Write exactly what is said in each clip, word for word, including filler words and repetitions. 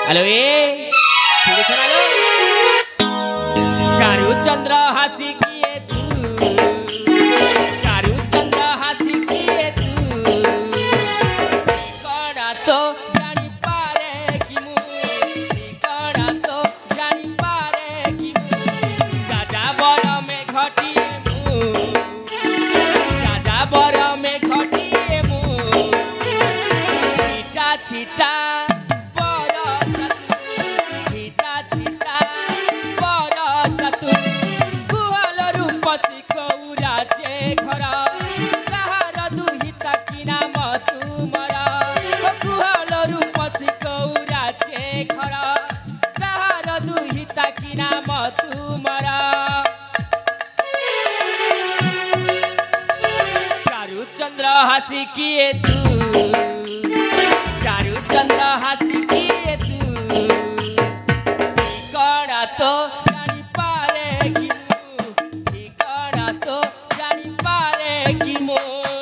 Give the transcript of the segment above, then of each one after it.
hello ए चारू चंद्र हासी किए तू चारू चंद्र हासी किए तू कड़ा तो जानी पारे कि मु कड़ा तो जानी पारे कि मु जाजा बर में घटिए मु जाजा बर में घटिए मु छिटा छिटा हासी किए तू चारू चंद्र हासी किए तू कड़ा तो जानी पारे कि मु कड़ा तो जानी पारे कि मो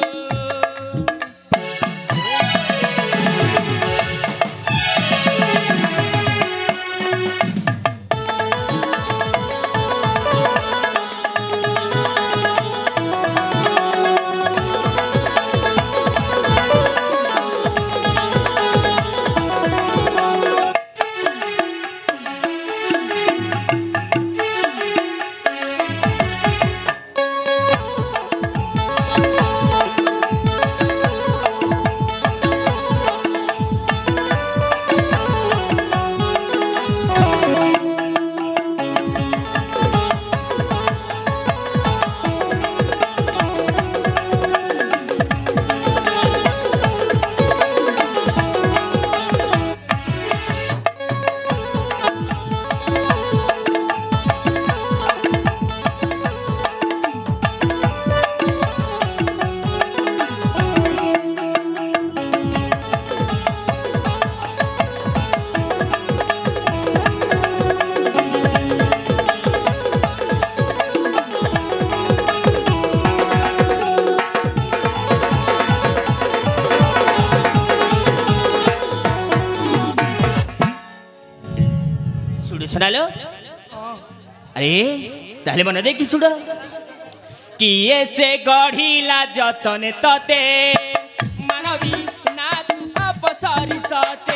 सुनालो अरे ताले मन दे कि सुड़ किए से गढ़िला जतने तते मानवी ना तू अपसरी सते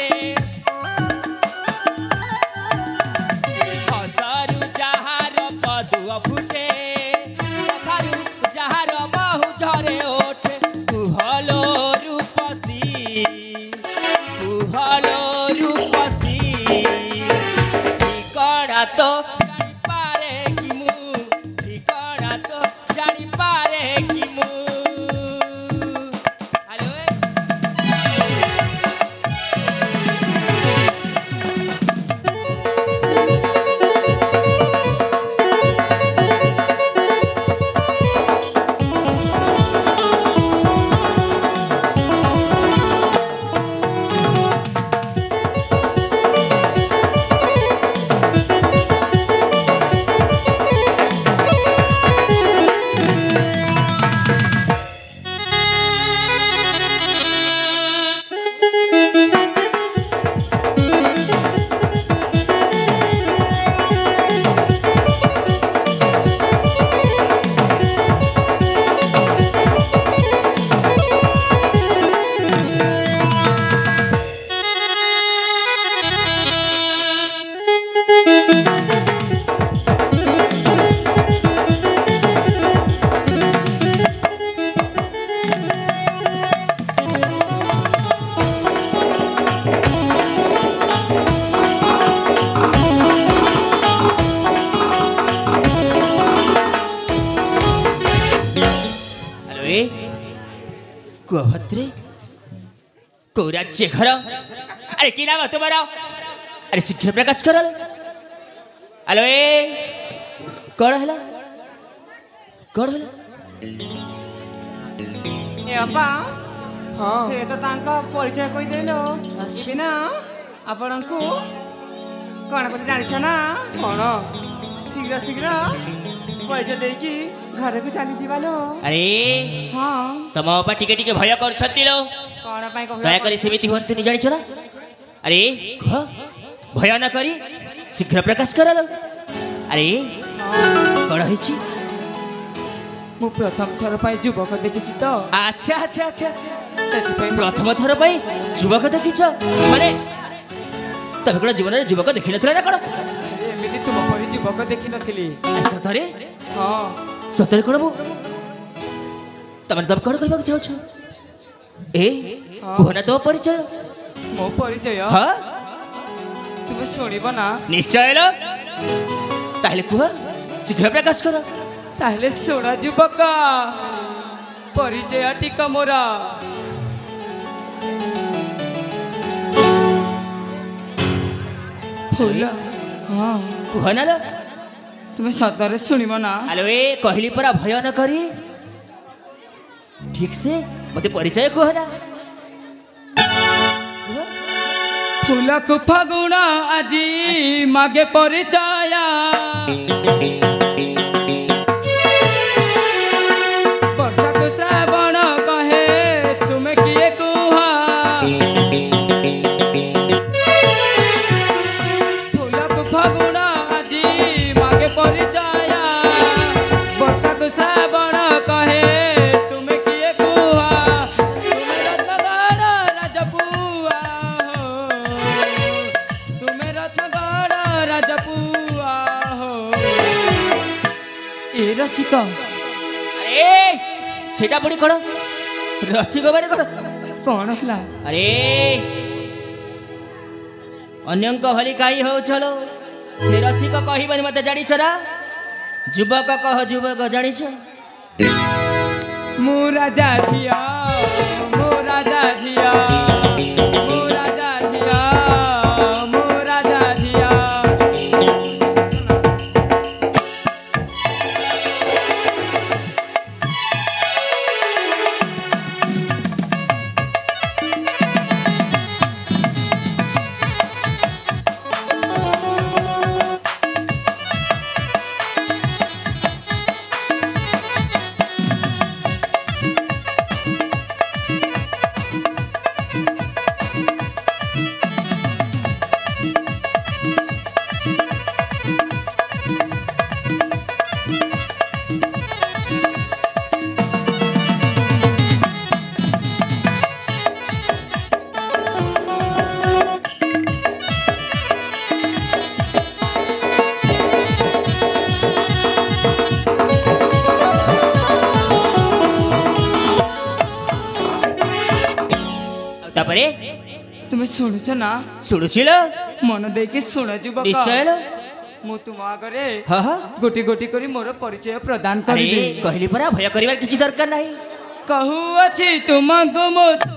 हसरु जहार पदुआ फुटे कथारु जहार बहु झरे ओठे कुहलो रूपसी कुहलो रूपसी तो जानी पारे कि मु ठिकाना तो जानी पारे कि मु हेलो कुभद्रे कौराज्य घर अरे कि नाम तुम्हारा अरे शीघ्र प्रकाश कर हेलो ए कौन है कौन है ए अपा हाँ से तो तांका परिचय कोई देलो बिना आपण को कौन को जानि छ ना कौन शीघ्र शीघ्र परिचय देकी घर को चली जीवालो अरे हाँ तम अपा टिके टिके भय कर छति लो कौन पाई कह दया करी सेमिति होंतु नि जानि छ ना अरे कह भय न करी शीघ्र प्रकाश करल अरे कौन होइछि मु प्रथम थर पाई युवक देखिछि तो अच्छा अच्छा अच्छा अच्छा सेति प्रथम थर पाई युवक देखिछ माने तबे कोन जीवन रे युवक देखि नथिला ना कोन एमिति तुम परि युवक देखि नथिली सतरे हां सतरे कोन बो तमन तब कोन कहबा चाहौ छ ए कोना तो परिचय मो परिचय हां तुम सुनिबो ना निश्चय लो ताहले कुह शीघ्र प्रकाश कर ताहले सोना युवक परिचय टिका मोरा फूल हाँ कुह ना लो तुम्हें सतरे सुनिबो ना हेलो ए कहली परा भय न करी ठीक से मते परिचय कुह ना फूल को फागुना आजी मागे परिचय वर्षा को श्रावण कहे तुम्हें किए कुहा फूल को फागुना आजी मागे परिचय वर्षा को श्रावण कहे तुम्हें किए कुहा तुम्हें रत्नगढ़ राजपुआ हो तुम्हें रत्नगढ़ राजपुआ हो ए रसिक अरे सेटा पुणी कोन रसिक बारे कोन कौन है अरे अन्यंक भली काई हो चलो से रसिक कहबनी मते जानी छरा युवक कह युवक जानी छ मु राजा झिया मु राजा झिया मु राजा झिया मु राजा झिया तापरे तुम्हें शुणुच ना शुणुछिल मन देकी शुण युवक निश्चय लो मु तुम आगरे हाँ हाँ गोटी गोटी करी मोर परिचय प्रदान अरे करी कहली परा भय करिवार किछि दरकार नाही कहू अछि तुमको मो